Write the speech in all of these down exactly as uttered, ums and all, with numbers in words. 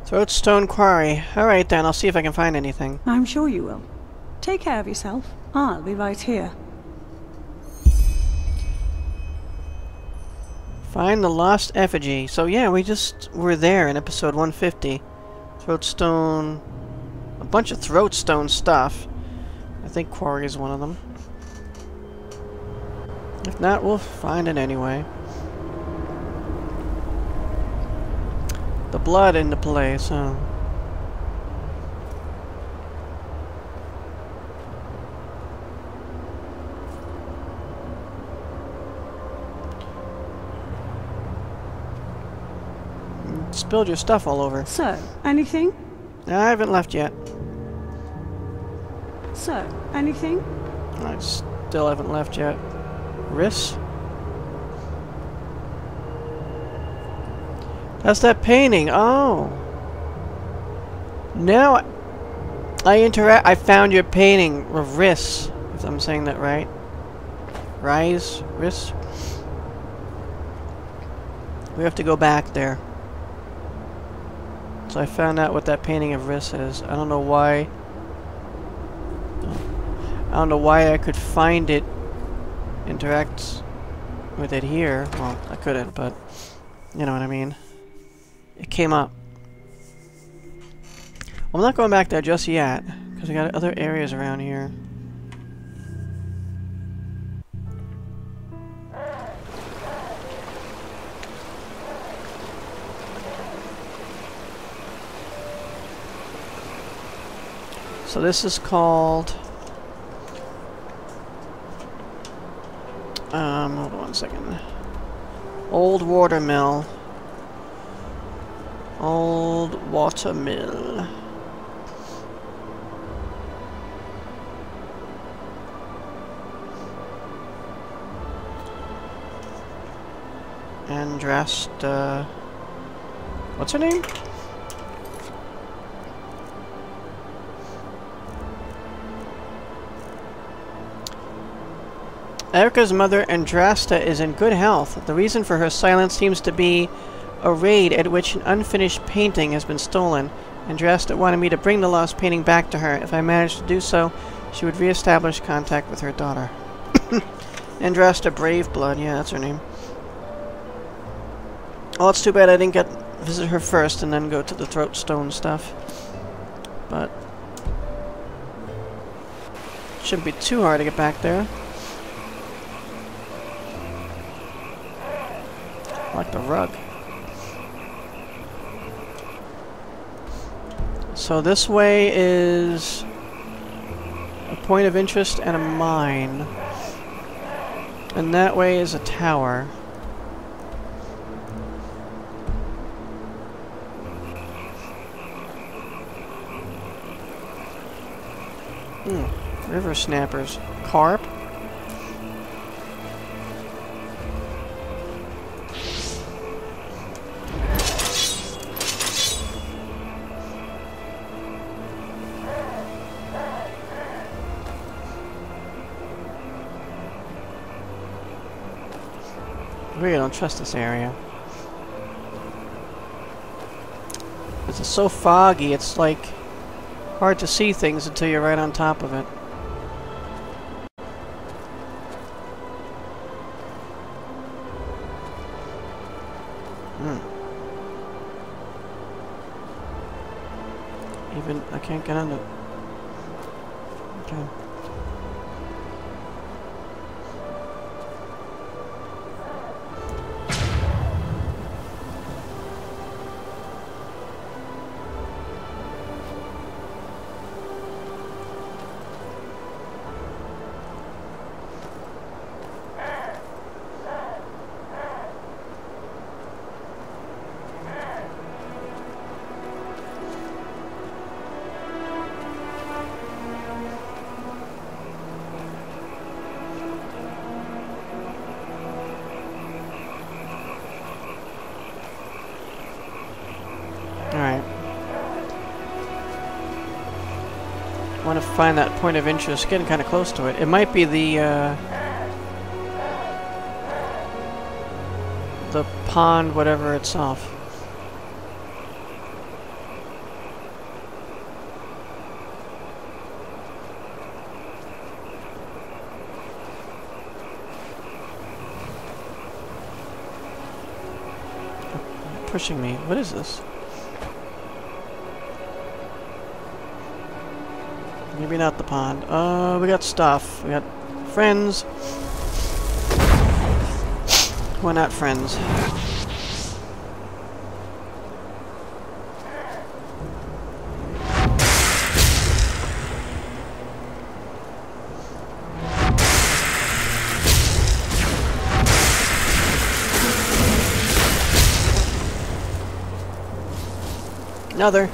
Throatstone Quarry. Alright then, I'll see if I can find anything. I'm sure you will. Take care of yourself. I'll be right here. Find the lost effigy. So yeah, we just were there in episode one fifty. Throatstone... a bunch of Throatstone stuff. I think Quarry is one of them. If not, we'll find it anyway. The blood into place, huh? Spilled your stuff all over. So, anything? I haven't left yet. So, anything? I still haven't left yet. Riss? That's that painting. Oh. Now I interact. I found your painting of Riss, if I'm saying that right. Rise? Riss? We have to go back there. So I found out what that painting of Riss is. I don't know why. I don't know why I could find it, interact with it here. Well, I couldn't, but you know what I mean. It came up. I'm not going back there just yet, because I got other areas around here. So this is called... Um, hold on one second. Old Watermill. Old Watermill. Andrasta. What's her name? Erica's mother, Andrasta, is in good health. The reason for her silence seems to be a raid at which an unfinished painting has been stolen. Andrasta wanted me to bring the lost painting back to her. If I managed to do so, she would re-establish contact with her daughter. Andrasta Braveblood, yeah, that's her name. Well, it's too bad I didn't get visit her first and then go to the Throatstone stuff. But shouldn't be too hard to get back there. Like the rug. So this way is a point of interest and a mine. And that way is a tower. Hmm. River snappers. Carp? I really don't trust this area. It's so foggy, it's like hard to see things until you're right on top of it. Hmm. Even I can't get on it. Okay. Alright. I want to find that point of interest, getting kind of close to it. It might be the, uh... the pond, whatever itself. pushing me. What is this? Maybe not the pond. Uh, we got stuff. We got friends. Why not friends? Another.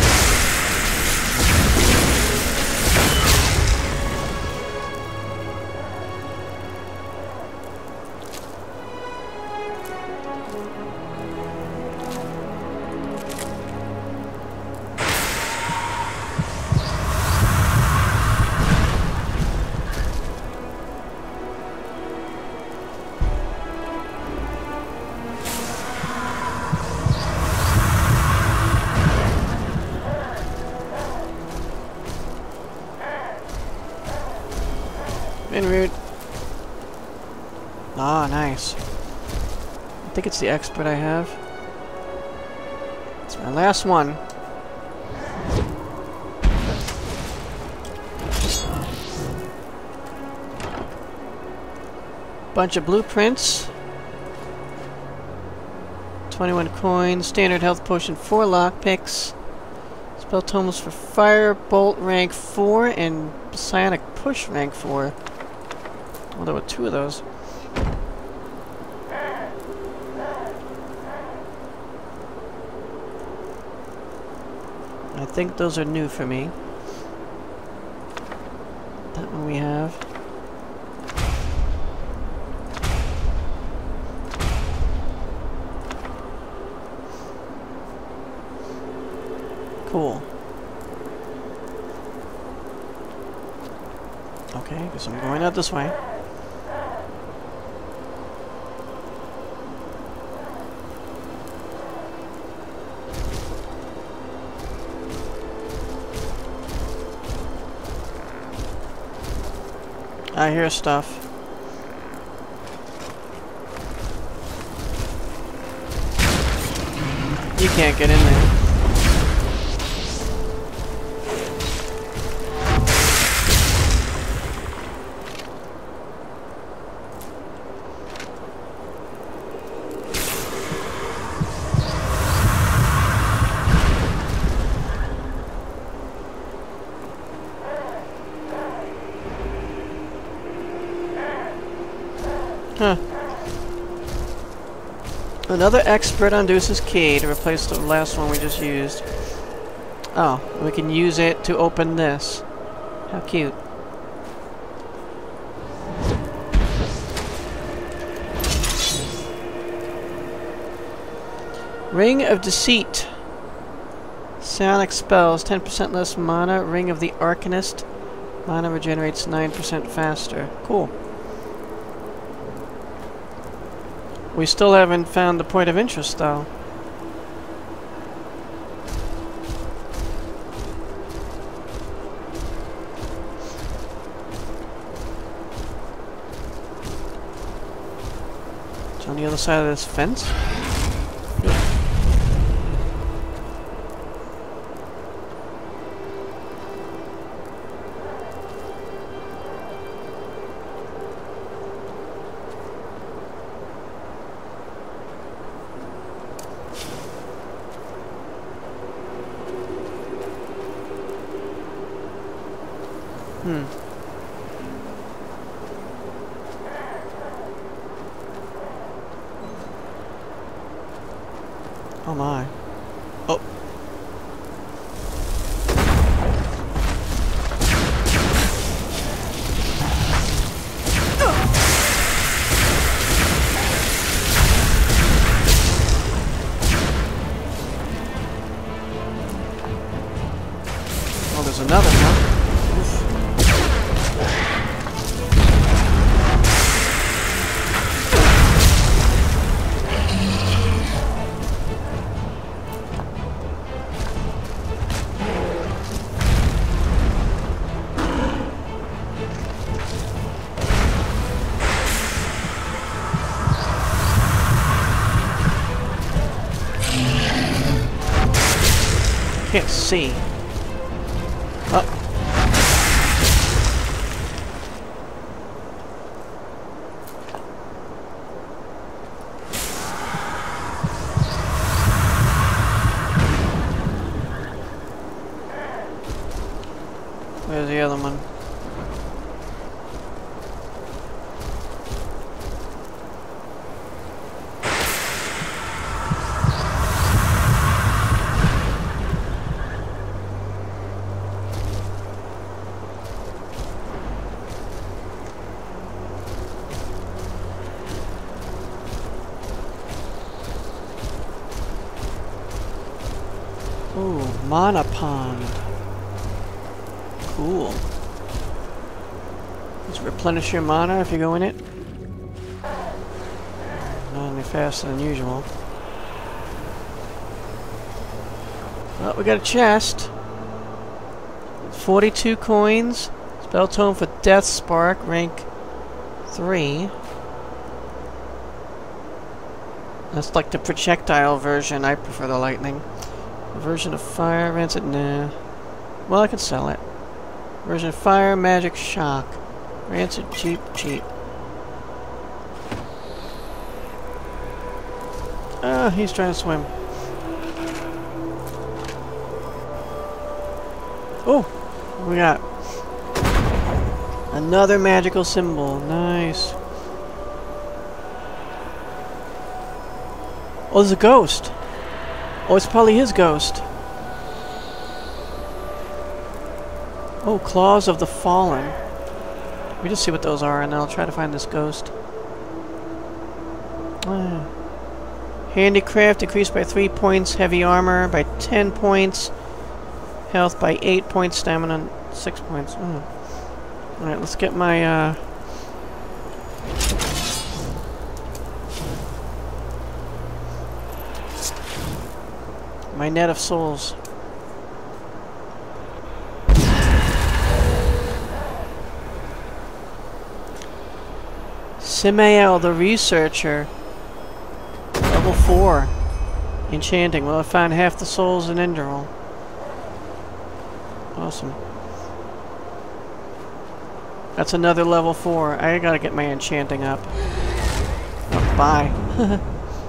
En route. Ah, nice. I think it's the expert I have. It's my last one. Bunch of blueprints. twenty-one coins. Standard health potion. Four lockpicks. Spell tomes for fire bolt rank four and psionic push rank four. Well, there were two of those. I think those are new for me. That one we have. Cool. Okay, guess I'm going out this way. I hear stuff. You can't get in there. Huh. Another expert on Deuce's key to replace the last one we just used. Oh, we can use it to open this. How cute. Ring of Deceit. Psionic spells, ten percent less mana. Ring of the Arcanist. Mana regenerates nine percent faster. Cool. We still haven't found the point of interest, though. It's on the other side of this fence. Hmm. Oh my. Oh. Oh, there's another one. can't see. Oh. Where's the other one? Ooh, mana pond. Cool. Let's replenish your mana if you go in it. Not any faster than usual. Well, we got a chest. forty-two coins. Spell tome for Death Spark, rank three. That's like the projectile version. I prefer the lightning. A version of fire, rancid, nah. Well, I can sell it. Version of fire, magic, shock. Rancid, cheap, cheap. Ah, he's trying to swim. Oh, what we got? Another magical symbol. Nice. Oh, there's a ghost. Oh, it's probably his ghost. Oh, Claws of the Fallen. Let me just see what those are, and then I'll try to find this ghost. Ah. Handicraft increased by three points, heavy armor by ten points, health by eight points, stamina six points. Mm. Alright, let's get my, uh... my net of souls. Simael, the researcher. Level four. Enchanting. Well, I found half the souls in Enderal. Awesome. That's another level four. I gotta get my enchanting up. Oh, bye.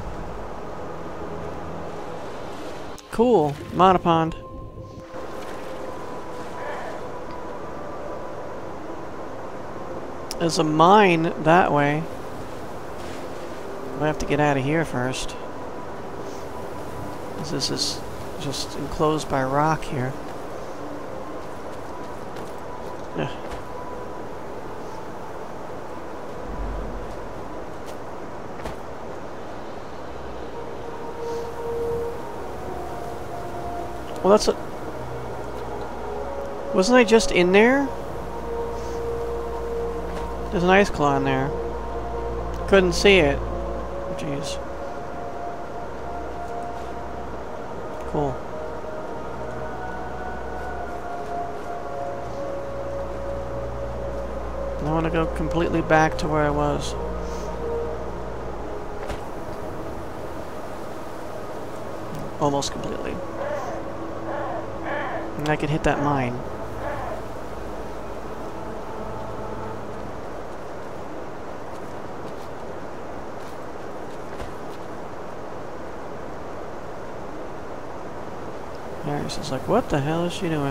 Cool. Mana pond. There's a mine that way. I have to get out of here first. This is just enclosed by rock here. Yeah. Well, that's a... Wasn't I just in there? There's an ice claw in there. Couldn't see it. Jeez. Cool. I want to go completely back to where I was. Almost completely. And I could hit that mine. Darius is like, what the hell is she doing?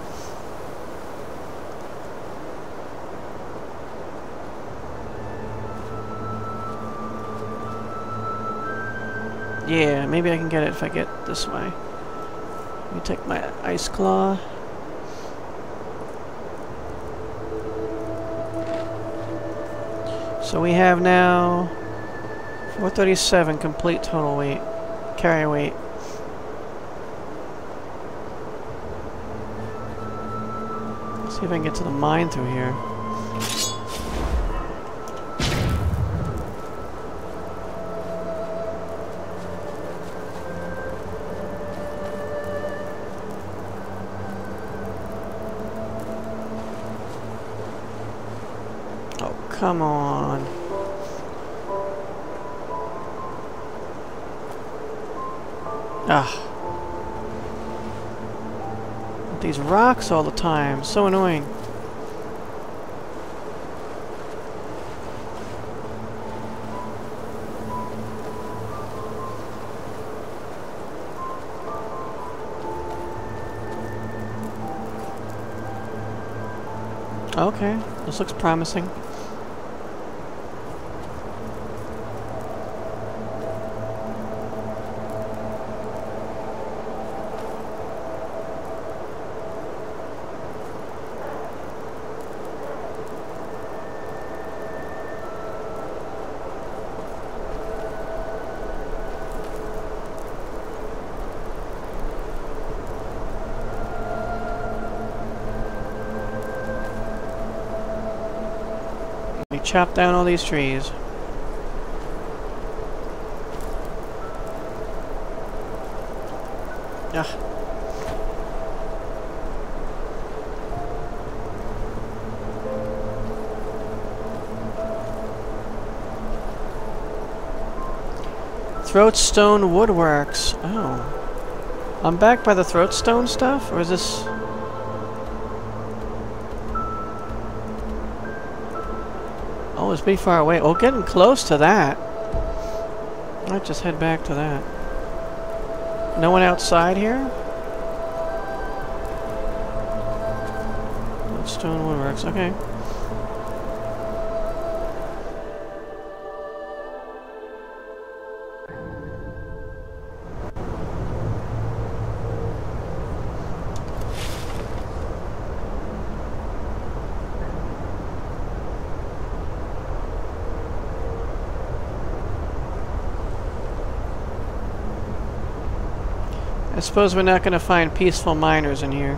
Yeah, maybe I can get it if I get this way. Let me take my ice claw. So we have now four thirty-seven complete total weight, carry weight. Let's see if I can get to the mine through here. Come on. Ah. These rocks all the time. So annoying. Okay, this looks promising. Chop down all these trees. Ugh. Throatstone Woodworks. Oh. I'm back by the Throatstone stuff? Or is this... Oh, it's pretty far away. Oh, getting close to that. I'll just head back to that. No one outside here? Stone Woodworks, okay. I suppose we're not going to find peaceful miners in here.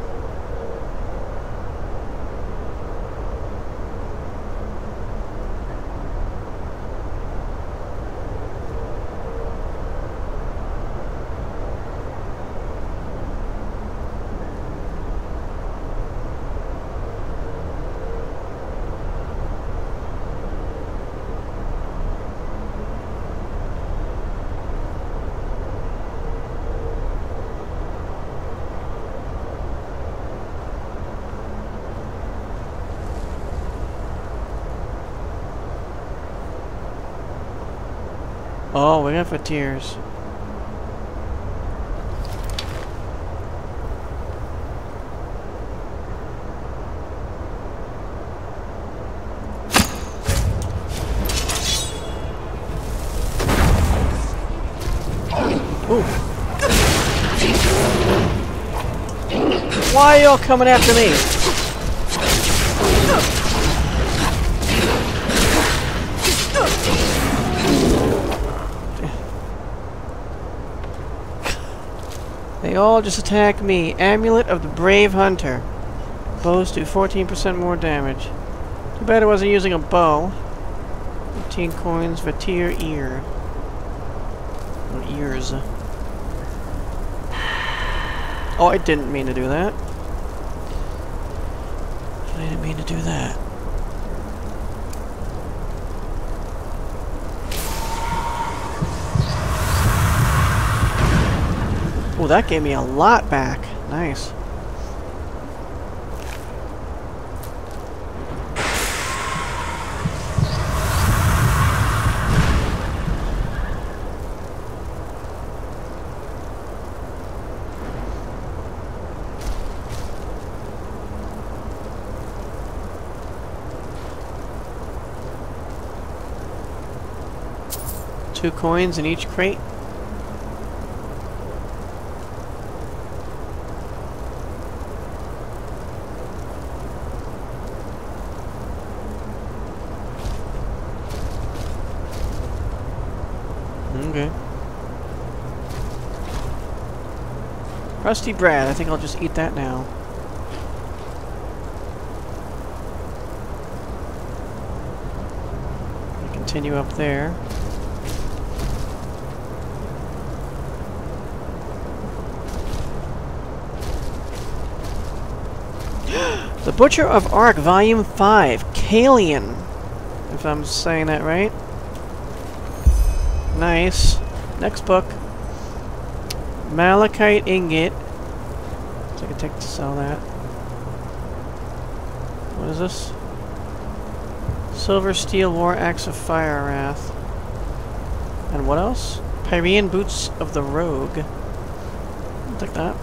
Oh, we got for tears. Ooh. Why are y'all coming after me? They all just attack me. Amulet of the Brave Hunter. Bows do fourteen percent more damage. Too bad I wasn't using a bow. fifteen coins, Vatir ear. Or ears. Oh, I didn't mean to do that. I didn't mean to do that. Oh, that gave me a lot back. Nice. Two coins in each crate. Okay. Rusty bread. I think I'll just eat that now. Continue up there. The Butcher of Ark, Volume five, Kalian, if I'm saying that right. Nice. Next book. Malachite ingot. So I can take to sell that. What is this? Silver steel war axe of fire wrath. And what else? Pyrean boots of the rogue. I'll take that.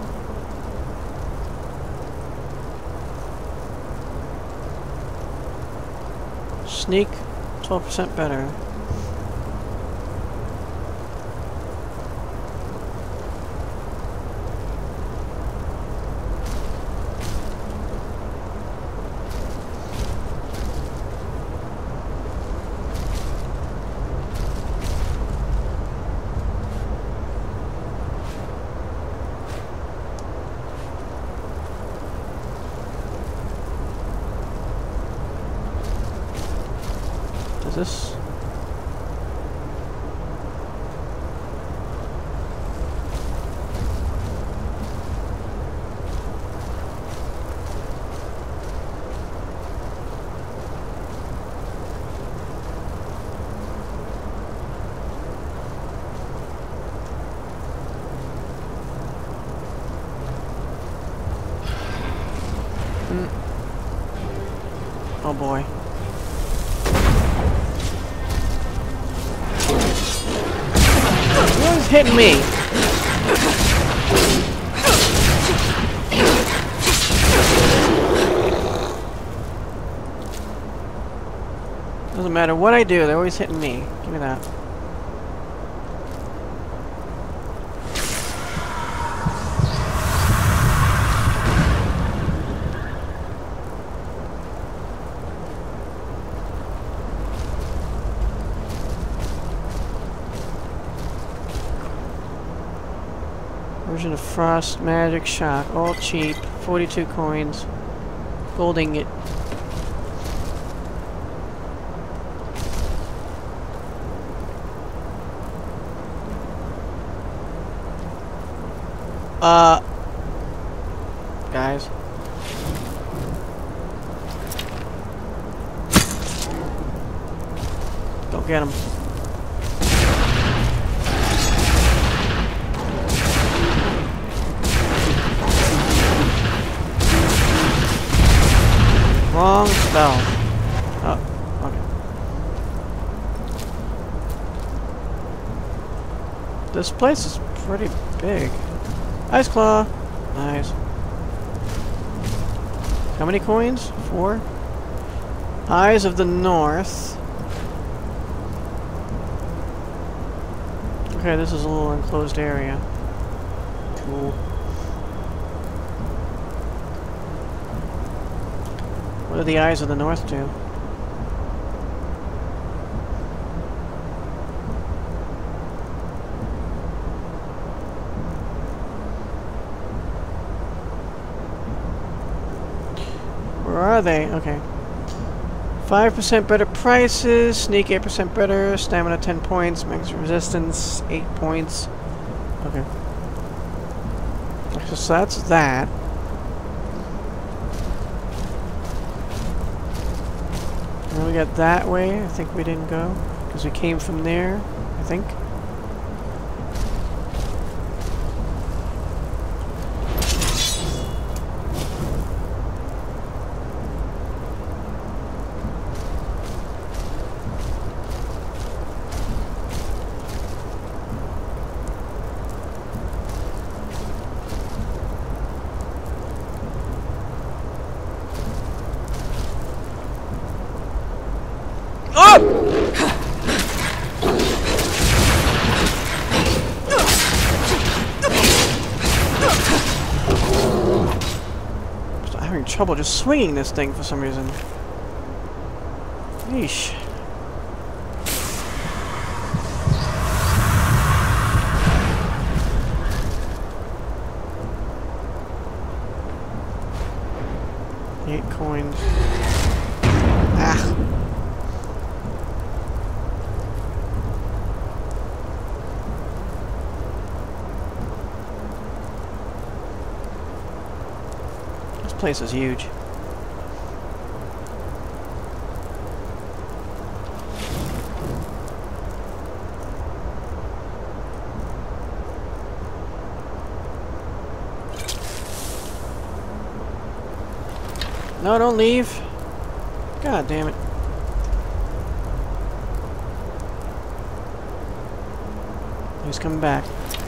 Sneak, twelve percent better. Is this? Mm. Oh boy. Who's hitting me? Doesn't matter what I do, they're always hitting me. Give me that. Version of Frost, Magic, Shock, all cheap. forty-two coins. Gold ingot. Uh. Guys. Go get him. Wrong spell. Oh, okay. This place is pretty big. Ice Claw. Nice. How many coins? Four? Eyes of the North. Okay, this is a little enclosed area. Cool. What do the Eyes of the North do? Where are they? Okay. five percent better prices, sneak eight percent better, stamina ten points, max resistance eight points. Okay. So that's that. And then we got that way. I think we didn't go because we came from there, I think. Trouble just swinging this thing for some reason. Yeesh. Eight coins. Ah. Place is huge. No, don't leave. God damn it. He's coming back.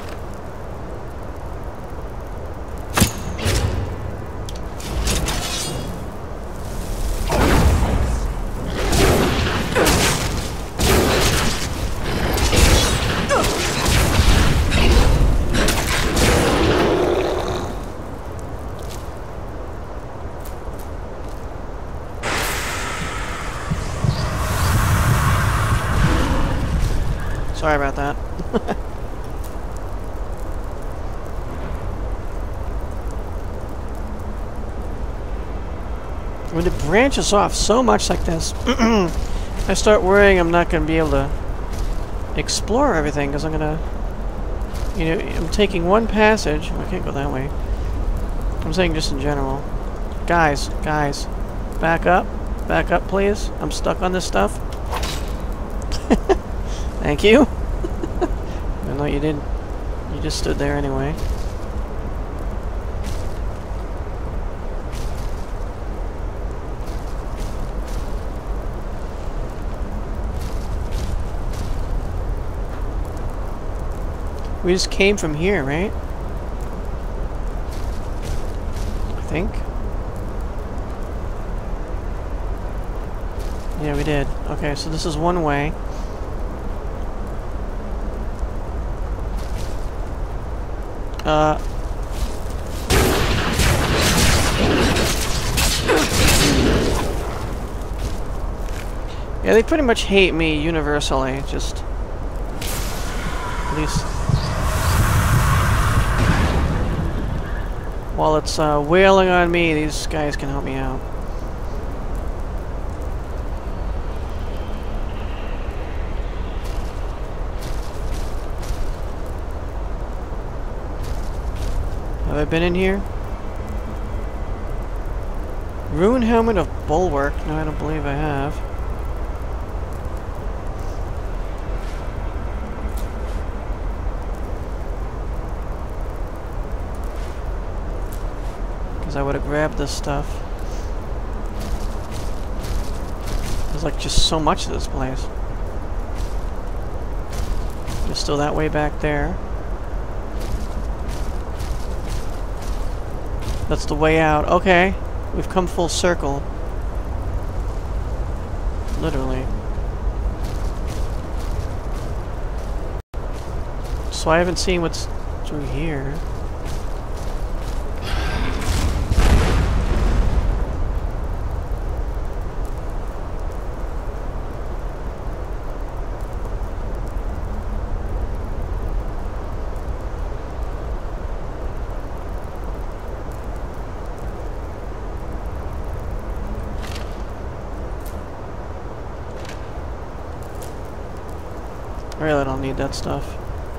Sorry about that. When it branches off so much like this, I start worrying I'm not going to be able to explore everything, because I'm going to, you know, I'm taking one passage. Oh, I can't go that way. I'm saying just in general. Guys, guys, back up. Back up, please. I'm stuck on this stuff. Thank you. I know you did. You just stood there anyway. We just came from here, right? I think. Yeah, we did. Okay, so this is one way. Uh... Yeah, they pretty much hate me universally, just... At least... While it's uh, wailing on me, these guys can help me out. Have I been in here? Rune Helmet of Bulwark. No, I don't believe I have. I would have grabbed this stuff. There's like just so much of this place. It's still that way back there. That's the way out. Okay. We've come full circle. Literally. So I haven't seen what's through here. I really don't need that stuff.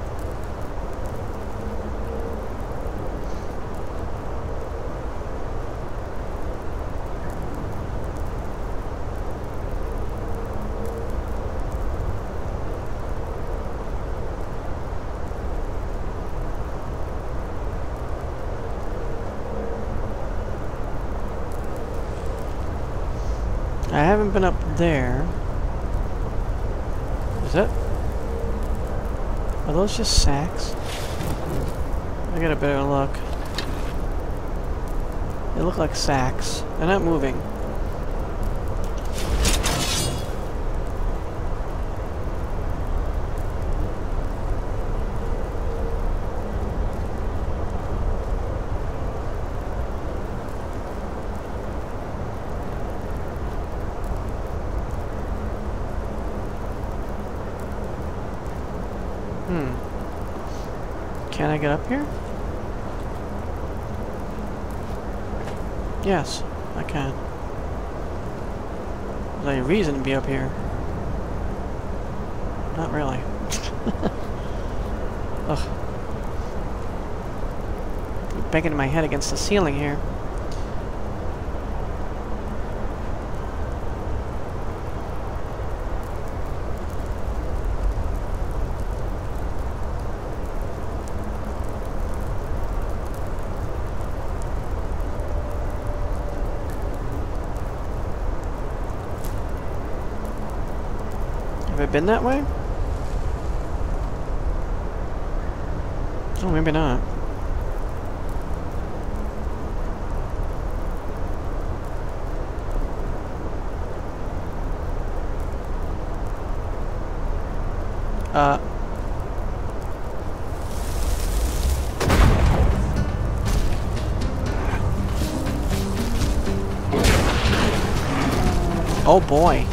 I haven't been up there. Is it? Are those just sacks? I get a better look. They look like sacks. They're not moving. Hmm. Can I get up here? Yes, I can. Is there a reason to be up here? Not really. Ugh. I'm banging my head against the ceiling here. been that way? Oh, maybe not. Uh. Oh boy.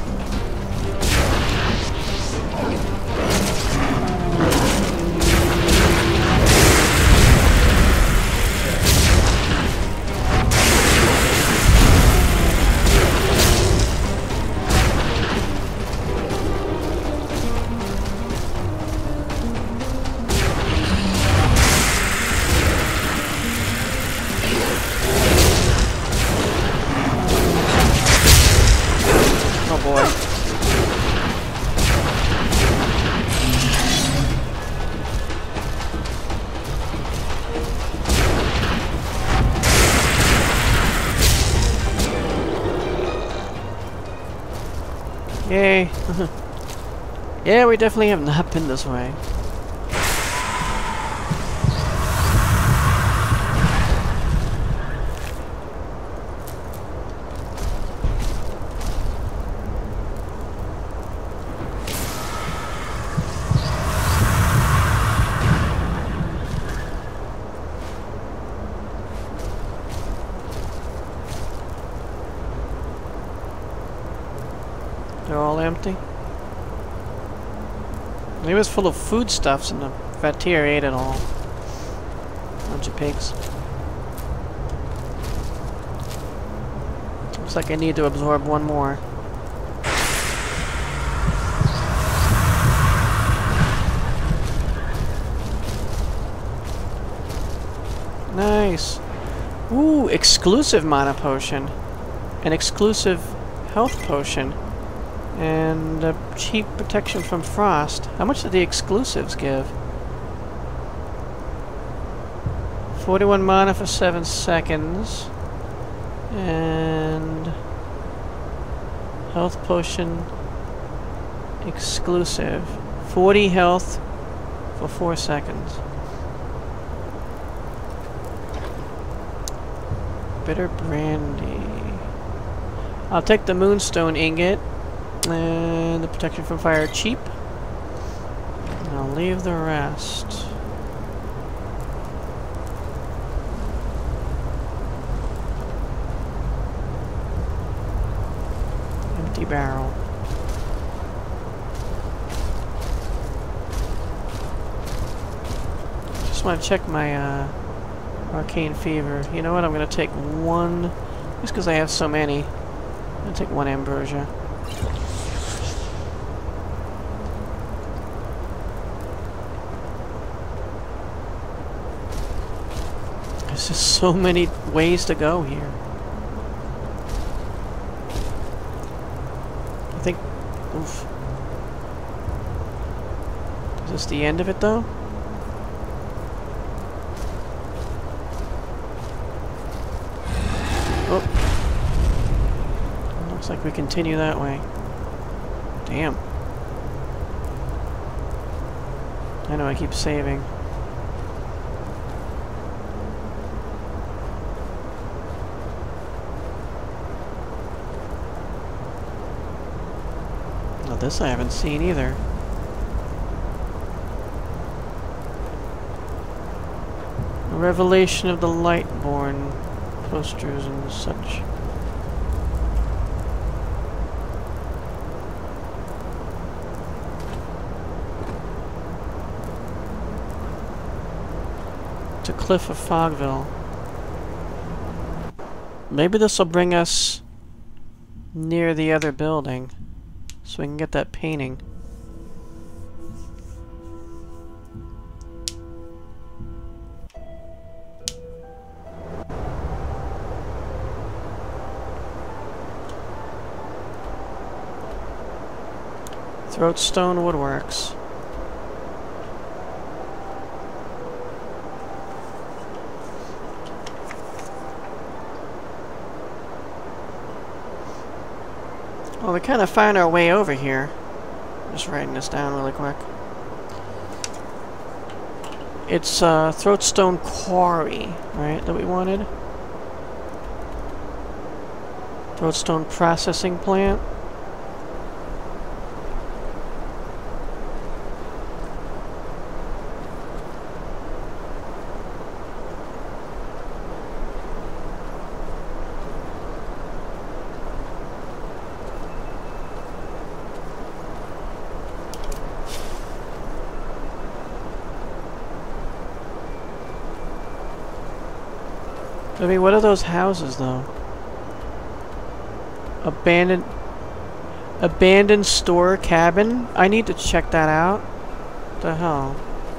Yay. Yeah, we definitely have not been this way. They're all empty. Maybe it was full of foodstuffs and the Vatir ate it all. Bunch of pigs. Looks like I need to absorb one more. Nice. Ooh, exclusive mana potion. An exclusive health potion. And uh, cheap protection from frost. How much do the exclusives give? forty-one mana for seven seconds. And health potion exclusive. forty health for four seconds. Bitter brandy. I'll take the moonstone ingot. And the protection from fire cheap. And I'll leave the rest. Empty barrel. Just want to check my uh, arcane fever. You know what? I'm going to take one, just because I have so many. I'm going to take one ambrosia. There's just so many ways to go here. I think... Oof. Is this the end of it, though? Oh. Looks like we continue that way. Damn. I know I keep saving. This I haven't seen either. A revelation of the Lightborn posters and such. To Cliff of Fogville. Maybe this will bring us near the other building. So we can get that painting. Throatstone Woodworks. Well, we kind of found our way over here. Just writing this down really quick. It's uh, Throatstone Quarry, right, that we wanted? Throatstone Processing Plant. I mean, what are those houses, though? Abandoned... Abandoned store cabin? I need to check that out. What the hell?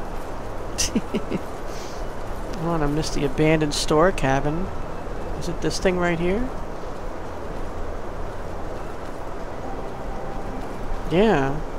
I don't want to miss the abandoned store cabin. Is it this thing right here? Yeah.